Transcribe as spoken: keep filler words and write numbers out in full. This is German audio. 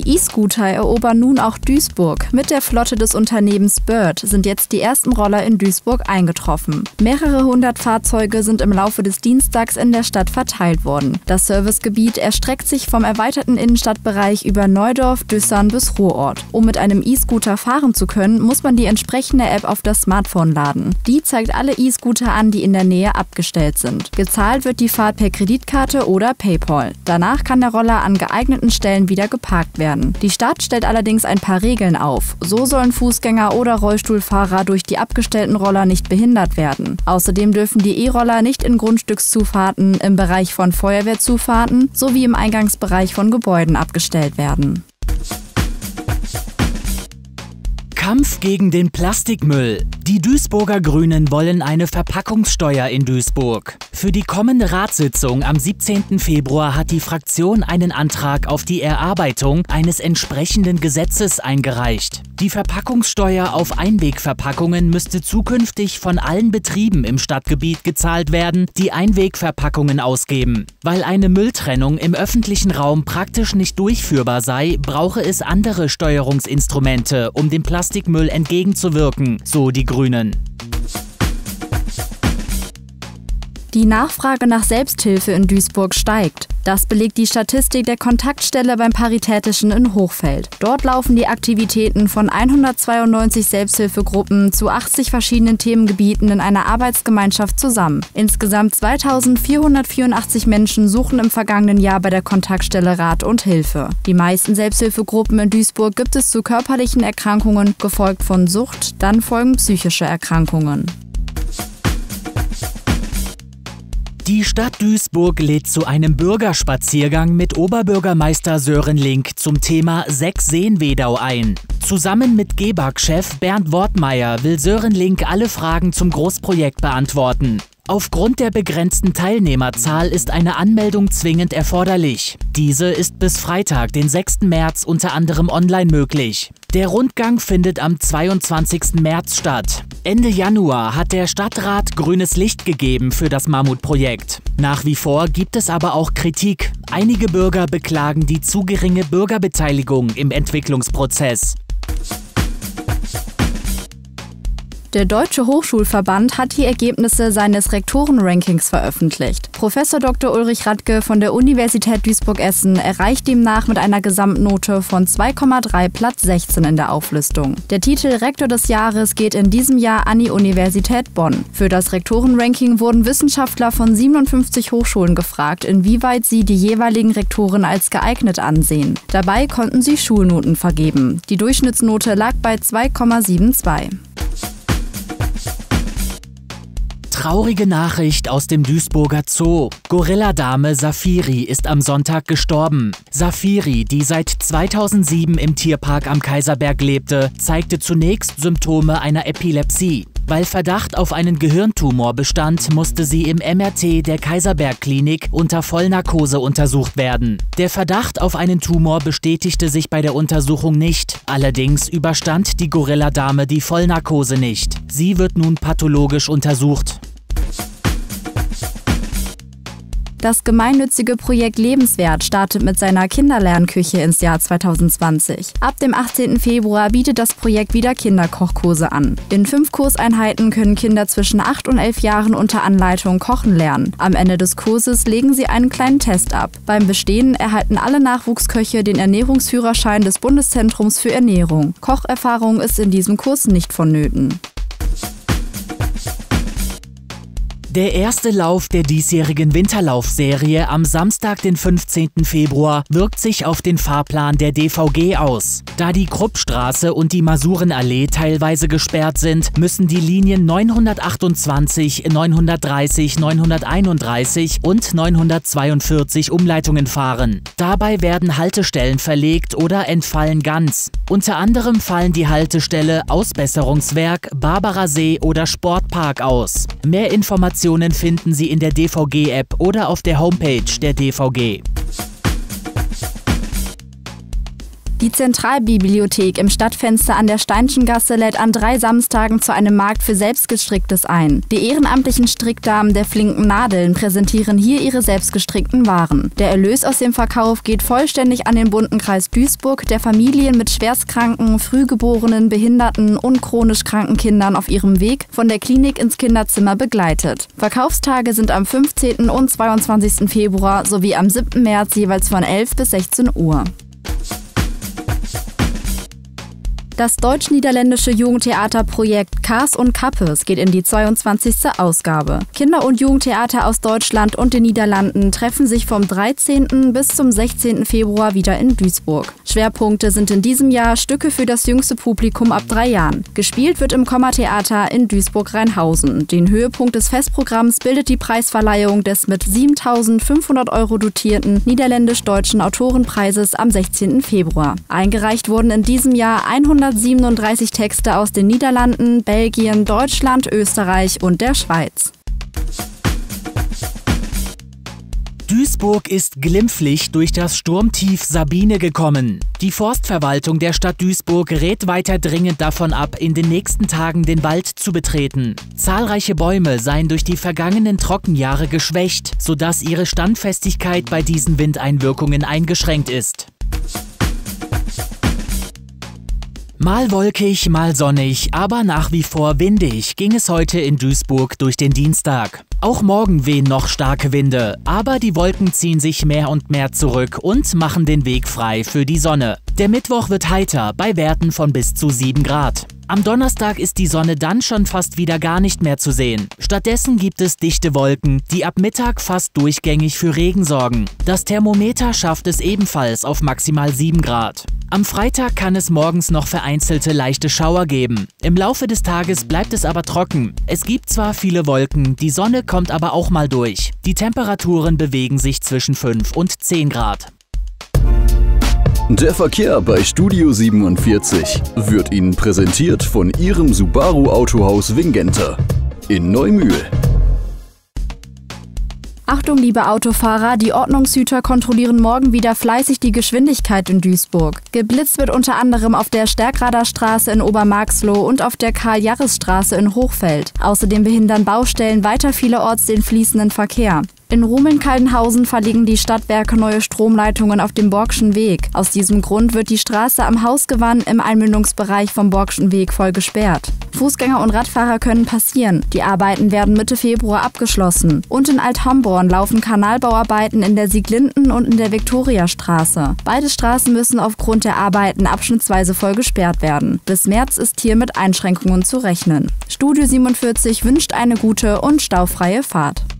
E-Scooter erobern nun auch Duisburg. Mit der Flotte des Unternehmens Bird sind jetzt die ersten Roller in Duisburg eingetroffen. Mehrere hundert Fahrzeuge sind im Laufe des Dienstags in der Stadt verteilt worden. Das Servicegebiet erstreckt sich vom erweiterten Innenstadtbereich über Neudorf, Düssern bis Ruhrort. Um mit einem E-Scooter fahren zu können, muss man die entsprechende App auf das Smartphone laden. Die zeigt alle E-Scooter an, die in der Nähe abgestellt sind. Gezahlt wird die Fahrt per Kreditkarte oder PayPal. Danach kann der Roller an geeigneten Stellen wieder geparkt werden. Die Stadt stellt allerdings ein paar Regeln auf. So sollen Fußgänger oder Rollstuhlfahrer durch die abgestellten Roller nicht behindert werden. Außerdem dürfen die E-Roller nicht in Grundstückszufahrten, im Bereich von Feuerwehrzufahrten sowie im Eingangsbereich von Gebäuden abgestellt werden. Kampf gegen den Plastikmüll. Die Duisburger Grünen wollen eine Verpackungssteuer in Duisburg. Für die kommende Ratssitzung am siebzehnten Februar hat die Fraktion einen Antrag auf die Erarbeitung eines entsprechenden Gesetzes eingereicht. Die Verpackungssteuer auf Einwegverpackungen müsste zukünftig von allen Betrieben im Stadtgebiet gezahlt werden, die Einwegverpackungen ausgeben. Weil eine Mülltrennung im öffentlichen Raum praktisch nicht durchführbar sei, brauche es andere Steuerungsinstrumente, um dem Plastikmüll entgegenzuwirken, so die Grünen. Die Nachfrage nach Selbsthilfe in Duisburg steigt. Das belegt die Statistik der Kontaktstelle beim Paritätischen in Hochfeld. Dort laufen die Aktivitäten von hundertzweiundneunzig Selbsthilfegruppen zu achtzig verschiedenen Themengebieten in einer Arbeitsgemeinschaft zusammen. Insgesamt zweitausendvierhundertvierundachtzig Menschen suchen im vergangenen Jahr bei der Kontaktstelle Rat und Hilfe. Die meisten Selbsthilfegruppen in Duisburg gibt es zu körperlichen Erkrankungen, gefolgt von Sucht, dann folgen psychische Erkrankungen. Die Stadt Duisburg lädt zu einem Bürgerspaziergang mit Oberbürgermeister Sören Link zum Thema Sechs-Seen-Wedau ein. Zusammen mit G E B A G-Chef Bernd Wortmeier will Sören Link alle Fragen zum Großprojekt beantworten. Aufgrund der begrenzten Teilnehmerzahl ist eine Anmeldung zwingend erforderlich. Diese ist bis Freitag, den sechsten März, unter anderem online möglich. Der Rundgang findet am zweiundzwanzigsten März statt. Ende Januar hat der Stadtrat grünes Licht gegeben für das Mammutprojekt. Nach wie vor gibt es aber auch Kritik. Einige Bürger beklagen die zu geringe Bürgerbeteiligung im Entwicklungsprozess. Der Deutsche Hochschulverband hat die Ergebnisse seines Rektorenrankings veröffentlicht. Professor Doktor Ulrich Radke von der Universität Duisburg-Essen erreicht demnach mit einer Gesamtnote von zwei Komma drei Platz sechzehn in der Auflistung. Der Titel Rektor des Jahres geht in diesem Jahr an die Universität Bonn. Für das Rektorenranking wurden Wissenschaftler von siebenundfünfzig Hochschulen gefragt, inwieweit sie die jeweiligen Rektoren als geeignet ansehen. Dabei konnten sie Schulnoten vergeben. Die Durchschnittsnote lag bei zwei Komma zweiundsiebzig. Traurige Nachricht aus dem Duisburger Zoo. Gorilladame Safiri ist am Sonntag gestorben. Safiri, die seit zweitausendsieben im Tierpark am Kaiserberg lebte, zeigte zunächst Symptome einer Epilepsie. Weil Verdacht auf einen Gehirntumor bestand, musste sie im M R T der Kaiserberg-Klinik unter Vollnarkose untersucht werden. Der Verdacht auf einen Tumor bestätigte sich bei der Untersuchung nicht. Allerdings überstand die Gorilladame die Vollnarkose nicht. Sie wird nun pathologisch untersucht. Das gemeinnützige Projekt Lebenswert startet mit seiner Kinderlernküche ins Jahr zweitausendzwanzig. Ab dem achtzehnten Februar bietet das Projekt wieder Kinderkochkurse an. In fünf Kurseinheiten können Kinder zwischen acht und elf Jahren unter Anleitung kochen lernen. Am Ende des Kurses legen sie einen kleinen Test ab. Beim Bestehen erhalten alle Nachwuchsköche den Ernährungsführerschein des Bundeszentrums für Ernährung. Kocherfahrung ist in diesem Kurs nicht vonnöten. Der erste Lauf der diesjährigen Winterlaufserie am Samstag, den fünfzehnten Februar, wirkt sich auf den Fahrplan der D V G aus. Da die Kruppstraße und die Masurenallee teilweise gesperrt sind, müssen die Linien neunhundertachtundzwanzig, neunhundertdreißig, neunhunderteinunddreißig und neunhundertzweiundvierzig Umleitungen fahren. Dabei werden Haltestellen verlegt oder entfallen ganz. Unter anderem fallen die Haltestelle Ausbesserungswerk, Barbarasee oder Sportpark aus. Mehr Informationen finden Sie in der D V G-App oder auf der Homepage der D V G. Die Zentralbibliothek im Stadtfenster an der Steinschengasse lädt an drei Samstagen zu einem Markt für Selbstgestricktes ein. Die ehrenamtlichen Strickdamen der flinken Nadeln präsentieren hier ihre selbstgestrickten Waren. Der Erlös aus dem Verkauf geht vollständig an den bunten Kreis Duisburg, der Familien mit schwerstkranken, frühgeborenen, behinderten und chronisch kranken Kindern auf ihrem Weg von der Klinik ins Kinderzimmer begleitet. Verkaufstage sind am fünfzehnten und zweiundzwanzigsten Februar sowie am siebten März jeweils von elf bis sechzehn Uhr. Das deutsch-niederländische Jugendtheaterprojekt Kaas und Kappes geht in die zweiundzwanzigste Ausgabe. Kinder- und Jugendtheater aus Deutschland und den Niederlanden treffen sich vom dreizehnten bis zum sechzehnten Februar wieder in Duisburg. Schwerpunkte sind in diesem Jahr Stücke für das jüngste Publikum ab drei Jahren. Gespielt wird im Komma-Theater in Duisburg-Rheinhausen. Den Höhepunkt des Festprogramms bildet die Preisverleihung des mit siebentausendfünfhundert Euro dotierten niederländisch-deutschen Autorenpreises am sechzehnten Februar. Eingereicht wurden in diesem Jahr hundertsiebenunddreißig Texte aus den Niederlanden, Belgien, Deutschland, Österreich und der Schweiz. Duisburg ist glimpflich durch das Sturmtief Sabine gekommen. Die Forstverwaltung der Stadt Duisburg rät weiter dringend davon ab, in den nächsten Tagen den Wald zu betreten. Zahlreiche Bäume seien durch die vergangenen Trockenjahre geschwächt, sodass ihre Standfestigkeit bei diesen Windeinwirkungen eingeschränkt ist. Mal wolkig, mal sonnig, aber nach wie vor windig ging es heute in Duisburg durch den Dienstag. Auch morgen wehen noch starke Winde, aber die Wolken ziehen sich mehr und mehr zurück und machen den Weg frei für die Sonne. Der Mittwoch wird heiter, bei Werten von bis zu sieben Grad. Am Donnerstag ist die Sonne dann schon fast wieder gar nicht mehr zu sehen. Stattdessen gibt es dichte Wolken, die ab Mittag fast durchgängig für Regen sorgen. Das Thermometer schafft es ebenfalls auf maximal sieben Grad. Am Freitag kann es morgens noch vereinzelte leichte Schauer geben. Im Laufe des Tages bleibt es aber trocken. Es gibt zwar viele Wolken, die Sonne kommt aber auch mal durch. Die Temperaturen bewegen sich zwischen fünf und zehn Grad. Der Verkehr bei Studio siebenundvierzig wird Ihnen präsentiert von Ihrem Subaru Autohaus Wingenter in Neumühl. Achtung, liebe Autofahrer, die Ordnungshüter kontrollieren morgen wieder fleißig die Geschwindigkeit in Duisburg. Geblitzt wird unter anderem auf der Stärkrader Straße in Obermarxloh und auf der Karl-Jarres-Straße in Hochfeld. Außerdem behindern Baustellen weiter vielerorts den fließenden Verkehr. In Rumeln-Kaldenhausen verlegen die Stadtwerke neue Stromleitungen auf dem Borgschen Weg. Aus diesem Grund wird die Straße am Hausgewann im Einmündungsbereich vom Borgschen Weg voll gesperrt. Fußgänger und Radfahrer können passieren. Die Arbeiten werden Mitte Februar abgeschlossen. Und in Alt-Homborn laufen Kanalbauarbeiten in der Sieglinden und in der Viktoriastraße. Beide Straßen müssen aufgrund der Arbeiten abschnittsweise voll gesperrt werden. Bis März ist hier mit Einschränkungen zu rechnen. Studio siebenundvierzig wünscht eine gute und staufreie Fahrt.